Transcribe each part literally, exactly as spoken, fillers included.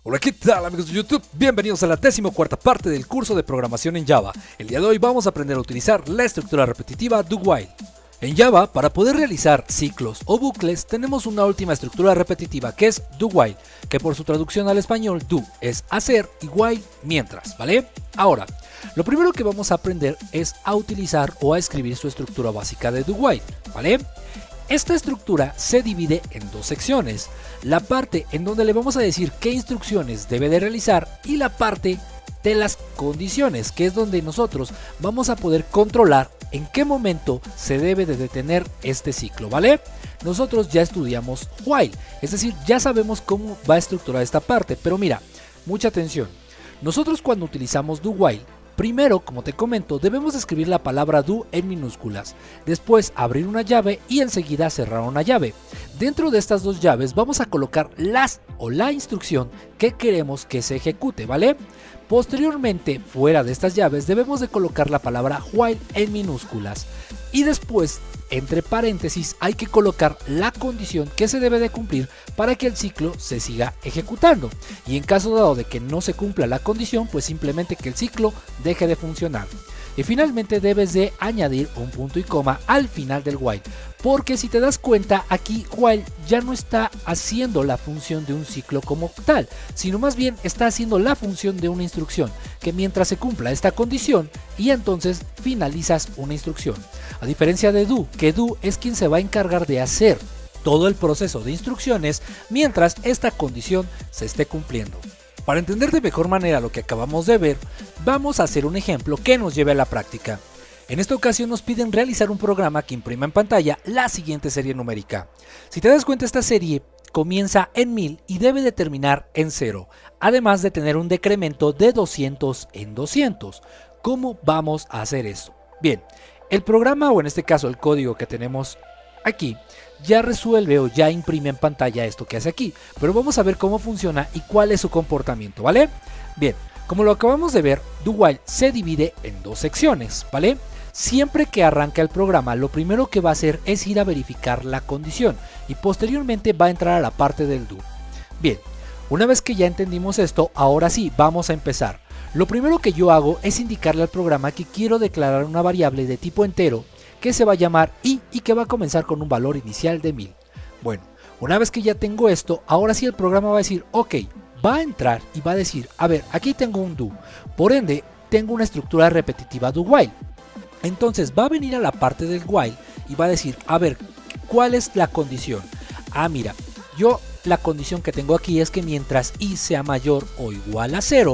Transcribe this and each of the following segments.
Hola, ¿qué tal amigos de YouTube? Bienvenidos a la decimocuarta parte del curso de programación en Java. El día de hoy vamos a aprender a utilizar la estructura repetitiva do while. En Java, para poder realizar ciclos o bucles, tenemos una última estructura repetitiva que es do while, que por su traducción al español, do es hacer y while mientras, ¿vale? Ahora, lo primero que vamos a aprender es a utilizar o a escribir su estructura básica de do while, ¿vale? Esta estructura se divide en dos secciones, la parte en donde le vamos a decir qué instrucciones debe de realizar y la parte de las condiciones, que es donde nosotros vamos a poder controlar en qué momento se debe de detener este ciclo, ¿vale? Nosotros ya estudiamos while, es decir, ya sabemos cómo va a estructurar esta parte, pero mira, mucha atención, nosotros cuando utilizamos do while, primero, como te comento, debemos escribir la palabra do en minúsculas, después abrir una llave y enseguida cerrar una llave. Dentro de estas dos llaves vamos a colocar las o la instrucción que queremos que se ejecute, ¿vale? Posteriormente, fuera de estas llaves debemos de colocar la palabra while en minúsculas y después, entre paréntesis, hay que colocar la condición que se debe de cumplir para que el ciclo se siga ejecutando. Y en caso dado de que no se cumpla la condición, pues simplemente que el ciclo deje de funcionar. Y finalmente debes de añadir un punto y coma al final del while, porque si te das cuenta aquí while ya no está haciendo la función de un ciclo como tal, sino más bien está haciendo la función de una instrucción, que mientras se cumpla esta condición y entonces finalizas una instrucción. A diferencia de do, que do es quien se va a encargar de hacer todo el proceso de instrucciones mientras esta condición se esté cumpliendo. Para entender de mejor manera lo que acabamos de ver, vamos a hacer un ejemplo que nos lleve a la práctica. En esta ocasión nos piden realizar un programa que imprima en pantalla la siguiente serie numérica. Si te das cuenta, esta serie comienza en mil y debe de terminar en cero, además de tener un decremento de doscientos en doscientos. ¿Cómo vamos a hacer eso? Bien, el programa, o en este caso el código que tenemos aquí, ya resuelve o ya imprime en pantalla esto que hace aquí, pero vamos a ver cómo funciona y cuál es su comportamiento, ¿vale? Bien, como lo acabamos de ver, do while se divide en dos secciones, ¿vale? Siempre que arranca el programa, lo primero que va a hacer es ir a verificar la condición y posteriormente va a entrar a la parte del do. Bien, una vez que ya entendimos esto, ahora sí, vamos a empezar. Lo primero que yo hago es indicarle al programa que quiero declarar una variable de tipo entero que se va a llamar i y que va a comenzar con un valor inicial de mil. Bueno, una vez que ya tengo esto, ahora sí el programa va a decir, ok, va a entrar y va a decir, a ver, aquí tengo un do, por ende tengo una estructura repetitiva do while. Entonces va a venir a la parte del while y va a decir, a ver, ¿cuál es la condición? Ah, mira, yo la condición que tengo aquí es que mientras i sea mayor o igual a cero,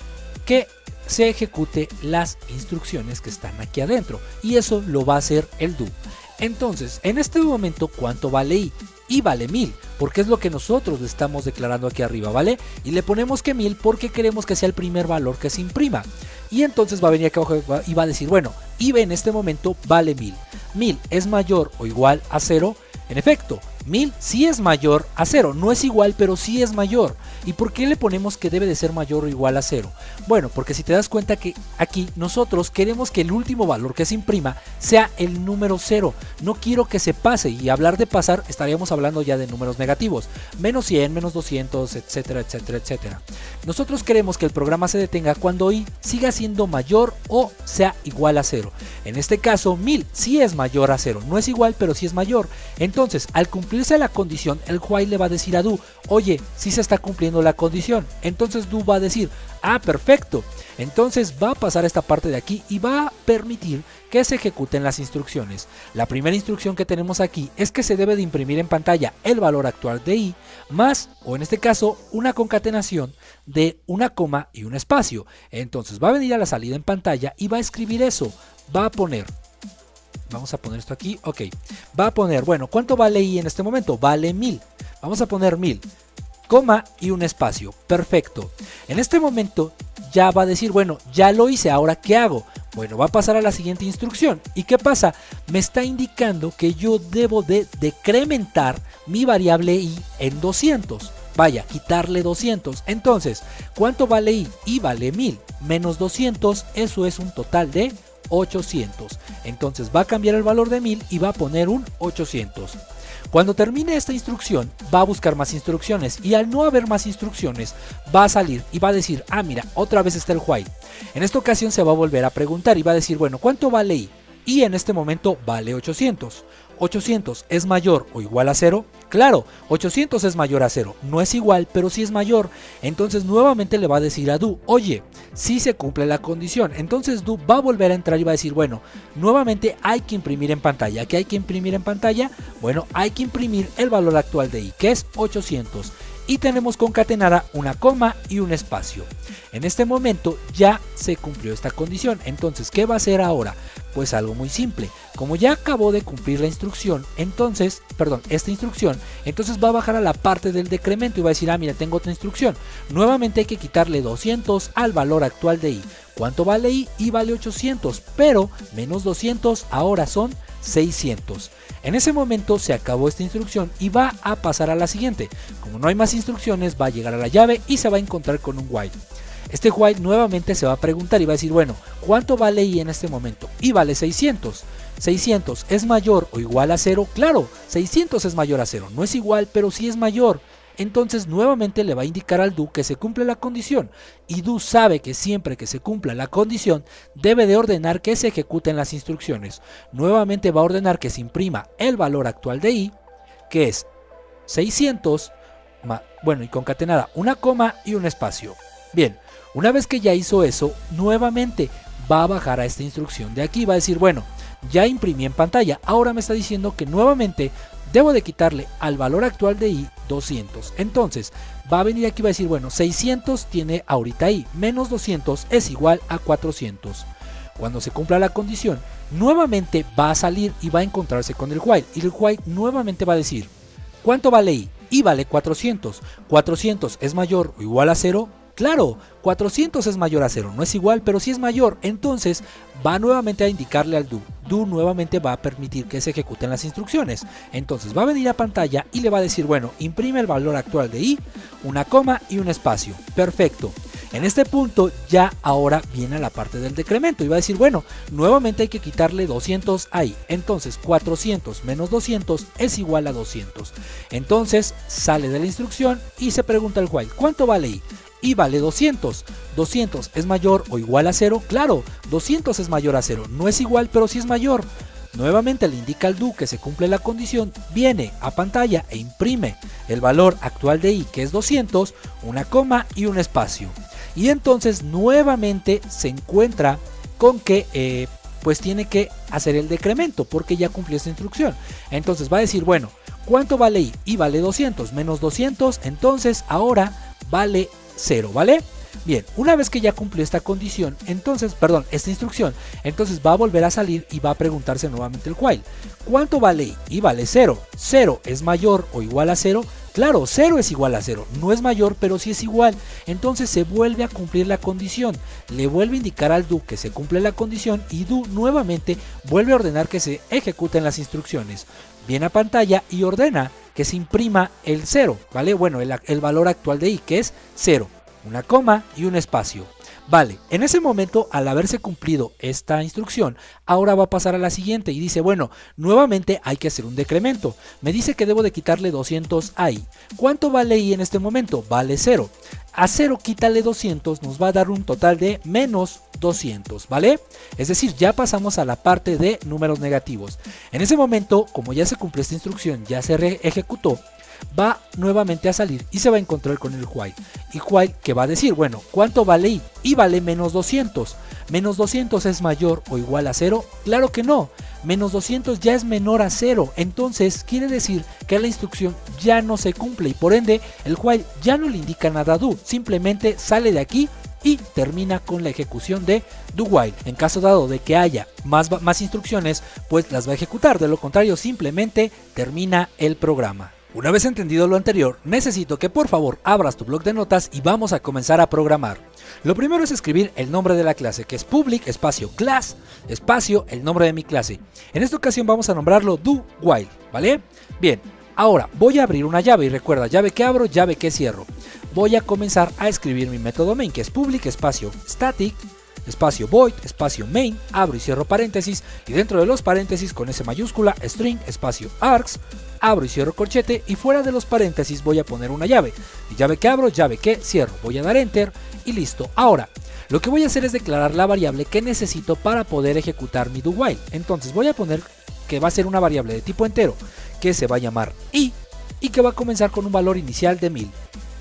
que se ejecute las instrucciones que están aquí adentro, y eso lo va a hacer el do. Entonces, en este momento, ¿cuánto vale i? i vale mil, porque es lo que nosotros le estamos declarando aquí arriba, ¿vale? Y le ponemos que mil porque queremos que sea el primer valor que se imprima. Y entonces va a venir acá abajo y va a decir, bueno, i en este momento vale mil. mil es mayor o igual a cero. En efecto, mil sí es mayor a cero, no es igual, pero sí es mayor. ¿Y por qué le ponemos que debe de ser mayor o igual a cero? Bueno, porque si te das cuenta que aquí nosotros queremos que el último valor que se imprima sea el número cero. No quiero que se pase, y hablar de pasar estaríamos hablando ya de números negativos. Menos cien, menos doscientos, etcétera, etcétera, etcétera. Nosotros queremos que el programa se detenga cuando i siga siendo mayor o sea igual a cero. En este caso, mil sí es mayor a cero. No es igual, pero sí es mayor. Entonces, al cumplirse la condición, el while le va a decir a do, oye, sí se está cumpliendo la condición. Entonces do va a decir, ah, perfecto. Entonces va a pasar esta parte de aquí y va a permitir que se ejecuten las instrucciones. La primera instrucción que tenemos aquí es que se debe de imprimir en pantalla el valor actual de i más, o en este caso, una concatenación de una coma y un espacio. Entonces va a venir a la salida en pantalla y va a escribir eso. Va a poner, vamos a poner esto aquí, ok, va a poner, bueno, ¿cuánto vale i en este momento? Vale mil. Vamos a poner mil, coma y un espacio. Perfecto. En este momento ya va a decir, bueno, ya lo hice, ¿ahora qué hago? Bueno, va a pasar a la siguiente instrucción. ¿Y qué pasa? Me está indicando que yo debo de decrementar mi variable i en doscientos. Vaya, quitarle doscientos. Entonces, ¿cuánto vale i? i vale mil menos doscientos, eso es un total de ochocientos. Entonces va a cambiar el valor de mil y va a poner un ochocientos. Cuando termine esta instrucción va a buscar más instrucciones y al no haber más instrucciones va a salir y va a decir, ah mira, otra vez está el while. En esta ocasión se va a volver a preguntar y va a decir, bueno, ¿cuánto vale i? Y en este momento vale ochocientos. ¿ochocientos es mayor o igual a cero? Claro, ochocientos es mayor a cero, no es igual, pero sí es mayor. Entonces nuevamente le va a decir a do, oye, sí se cumple la condición. Entonces do va a volver a entrar y va a decir, bueno, nuevamente hay que imprimir en pantalla. ¿Qué hay que imprimir en pantalla? Bueno, hay que imprimir el valor actual de i, que es ochocientos. Y tenemos concatenada una coma y un espacio. En este momento ya se cumplió esta condición. Entonces, ¿qué va a hacer ahora? Pues algo muy simple. Como ya acabó de cumplir la instrucción, entonces, perdón, esta instrucción, entonces va a bajar a la parte del decremento y va a decir, ah, mira, tengo otra instrucción. Nuevamente hay que quitarle doscientos al valor actual de i. ¿Cuánto vale i? i vale ochocientos, pero menos doscientos ahora son seiscientos. En ese momento se acabó esta instrucción y va a pasar a la siguiente. Como no hay más instrucciones, va a llegar a la llave y se va a encontrar con un while. Este while nuevamente se va a preguntar y va a decir, bueno, ¿cuánto vale i en este momento? i vale seiscientos. ¿seiscientos es mayor o igual a cero? Claro, seiscientos es mayor a cero. No es igual, pero sí es mayor. Entonces nuevamente le va a indicar al do que se cumple la condición, y do sabe que siempre que se cumpla la condición debe de ordenar que se ejecuten las instrucciones. Nuevamente va a ordenar que se imprima el valor actual de i, que es seiscientos, bueno, y concatenada una coma y un espacio. Bien, una vez que ya hizo eso, nuevamente va a bajar a esta instrucción de aquí, va a decir, bueno, ya imprimí en pantalla, ahora me está diciendo que nuevamente debo de quitarle al valor actual de i doscientos. Entonces va a venir aquí y va a decir, bueno, seiscientos tiene ahorita i, menos doscientos es igual a cuatrocientos. Cuando se cumpla la condición, nuevamente va a salir y va a encontrarse con el while, y el while nuevamente va a decir, ¿cuánto vale i? i vale cuatrocientos. ¿cuatrocientos es mayor o igual a cero? Claro, cuatrocientos es mayor a cero, no es igual, pero sí es mayor. Entonces va nuevamente a indicarle al do. Do nuevamente va a permitir que se ejecuten las instrucciones. Entonces va a venir a pantalla y le va a decir, bueno, imprime el valor actual de i, una coma y un espacio. Perfecto. En este punto ya ahora viene la parte del decremento y va a decir, bueno, nuevamente hay que quitarle doscientos a i. Entonces cuatrocientos menos doscientos es igual a doscientos. Entonces sale de la instrucción y se pregunta el while, ¿cuánto vale i? i vale doscientos. ¿doscientos es mayor o igual a cero? Claro, doscientos es mayor a cero. No es igual, pero sí es mayor. Nuevamente le indica al do que se cumple la condición, viene a pantalla e imprime el valor actual de i, que es doscientos, una coma y un espacio. Y entonces nuevamente se encuentra con que eh, pues tiene que hacer el decremento porque ya cumplió esta instrucción. Entonces va a decir, bueno, ¿cuánto vale i? i vale doscientos menos doscientos, entonces ahora vale cero, ¿vale? Bien, una vez que ya cumplió esta condición, entonces, perdón, esta instrucción, entonces va a volver a salir y va a preguntarse nuevamente el while. ¿Cuánto vale i? i vale cero. ¿cero es mayor o igual a cero? Claro, cero es igual a cero. No es mayor, pero sí es igual. Entonces se vuelve a cumplir la condición. Le vuelve a indicar al do que se cumple la condición y do nuevamente vuelve a ordenar que se ejecuten las instrucciones. Viene a pantalla y ordena que se imprima el cero, ¿vale? Bueno, el, el valor actual de i, que es cero, una coma y un espacio. Vale, en ese momento, al haberse cumplido esta instrucción, ahora va a pasar a la siguiente y dice, bueno, nuevamente hay que hacer un decremento. Me dice que debo de quitarle doscientos a i. ¿Cuánto vale i en este momento? Vale cero. A cero quítale doscientos, nos va a dar un total de menos doscientos, ¿vale? Es decir, ya pasamos a la parte de números negativos. En ese momento, como ya se cumplió esta instrucción, ya se ejecutó, va nuevamente a salir y se va a encontrar con el while. Y while que va a decir, bueno, ¿cuánto vale i? i vale menos doscientos. ¿Menos doscientos es mayor o igual a cero? Claro que no. Menos doscientos ya es menor a cero. Entonces quiere decir que la instrucción ya no se cumple y por ende el while ya no le indica nada a do. Simplemente sale de aquí y termina con la ejecución de do while. En caso dado de que haya más, más instrucciones, pues las va a ejecutar. De lo contrario, simplemente termina el programa. Una vez entendido lo anterior, necesito que por favor abras tu bloc de notas y vamos a comenzar a programar. Lo primero es escribir el nombre de la clase, que es public, espacio, class, espacio, el nombre de mi clase. En esta ocasión vamos a nombrarlo do while, ¿vale? Bien, ahora voy a abrir una llave y recuerda, llave que abro, llave que cierro. Voy a comenzar a escribir mi método main, que es public, espacio, static, espacio void, espacio main, abro y cierro paréntesis y dentro de los paréntesis con S mayúscula, string, espacio args, abro y cierro corchete y fuera de los paréntesis voy a poner una llave. Y llave que abro, llave que cierro. Voy a dar enter y listo. Ahora, lo que voy a hacer es declarar la variable que necesito para poder ejecutar mi do while. Entonces voy a poner que va a ser una variable de tipo entero que se va a llamar i y que va a comenzar con un valor inicial de mil.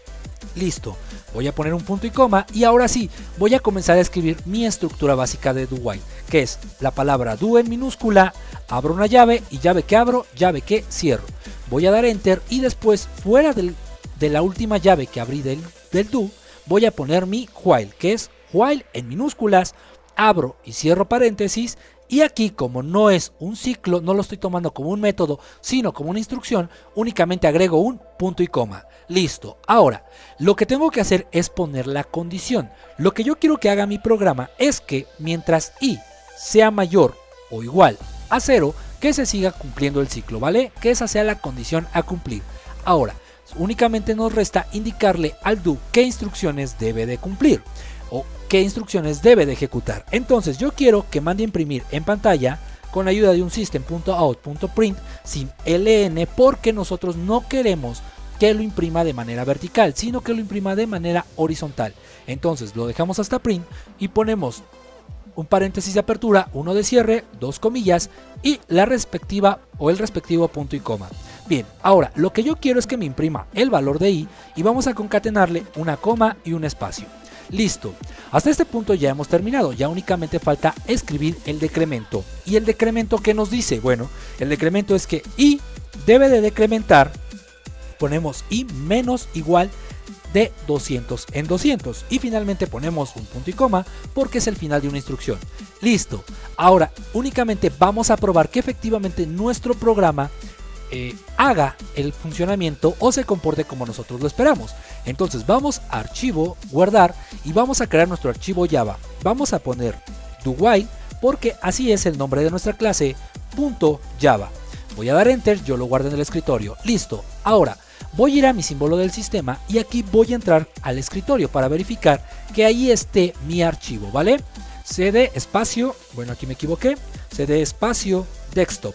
Listo. Voy a poner un punto y coma y ahora sí, voy a comenzar a escribir mi estructura básica de do while, que es la palabra do en minúscula, abro una llave y llave que abro, llave que cierro. Voy a dar enter y después fuera del, de la última llave que abrí del, del do, voy a poner mi while, que es while en minúsculas, abro y cierro paréntesis. Y aquí, como no es un ciclo, no lo estoy tomando como un método, sino como una instrucción, únicamente agrego un punto y coma. Listo. Ahora, lo que tengo que hacer es poner la condición. Lo que yo quiero que haga mi programa es que mientras i sea mayor o igual a cero, que se siga cumpliendo el ciclo, ¿vale? Que esa sea la condición a cumplir. Ahora, únicamente nos resta indicarle al do qué instrucciones debe de cumplir o qué instrucciones debe de ejecutar. Entonces yo quiero que mande a imprimir en pantalla con ayuda de un system.out.print sin ln, porque nosotros no queremos que lo imprima de manera vertical, sino que lo imprima de manera horizontal. Entonces lo dejamos hasta print y ponemos un paréntesis de apertura, uno de cierre, dos comillas y la respectiva o el respectivo punto y coma. Bien, ahora lo que yo quiero es que me imprima el valor de i y vamos a concatenarle una coma y un espacio. Listo, hasta este punto ya hemos terminado, ya únicamente falta escribir el decremento. ¿Y el decremento qué nos dice? Bueno, el decremento es que i debe de decrementar, ponemos i menos igual de doscientos en doscientos y finalmente ponemos un punto y coma porque es el final de una instrucción. Listo, ahora únicamente vamos a probar que efectivamente nuestro programa Eh, haga el funcionamiento o se comporte como nosotros lo esperamos. Entonces vamos a archivo, guardar y vamos a crear nuestro archivo Java. Vamos a poner do while porque así es el nombre de nuestra clase, punto Java. Voy a dar enter, yo lo guardo en el escritorio. Listo, ahora voy a ir a mi símbolo del sistema y aquí voy a entrar al escritorio para verificar que ahí esté mi archivo, ¿vale? Cd espacio, bueno aquí me equivoqué, cd espacio desktop.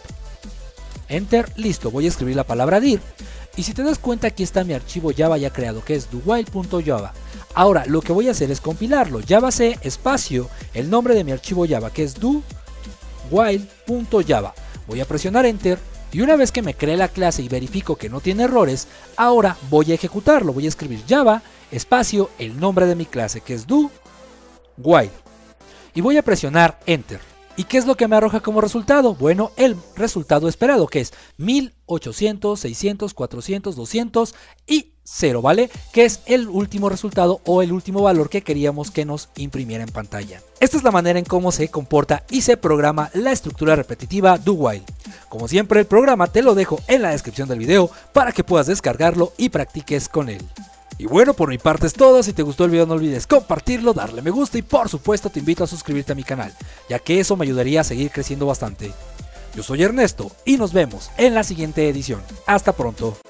Enter, listo, voy a escribir la palabra dir y si te das cuenta aquí está mi archivo Java ya creado que es do while.java. Ahora lo que voy a hacer es compilarlo, javac espacio, el nombre de mi archivo Java que es do while.java. Voy a presionar enter y una vez que me cree la clase y verifico que no tiene errores, ahora voy a ejecutarlo, voy a escribir Java espacio, el nombre de mi clase que es do while y voy a presionar enter. ¿Y qué es lo que me arroja como resultado? Bueno, el resultado esperado, que es mil ochocientos, seiscientos, cuatrocientos, doscientos y cero, ¿vale? Que es el último resultado o el último valor que queríamos que nos imprimiera en pantalla. Esta es la manera en cómo se comporta y se programa la estructura repetitiva do while. Como siempre, el programa te lo dejo en la descripción del video para que puedas descargarlo y practiques con él. Y bueno, por mi parte es todo. Si te gustó el video no olvides compartirlo, darle me gusta y por supuesto te invito a suscribirte a mi canal, ya que eso me ayudaría a seguir creciendo bastante. Yo soy Ernesto y nos vemos en la siguiente edición. Hasta pronto.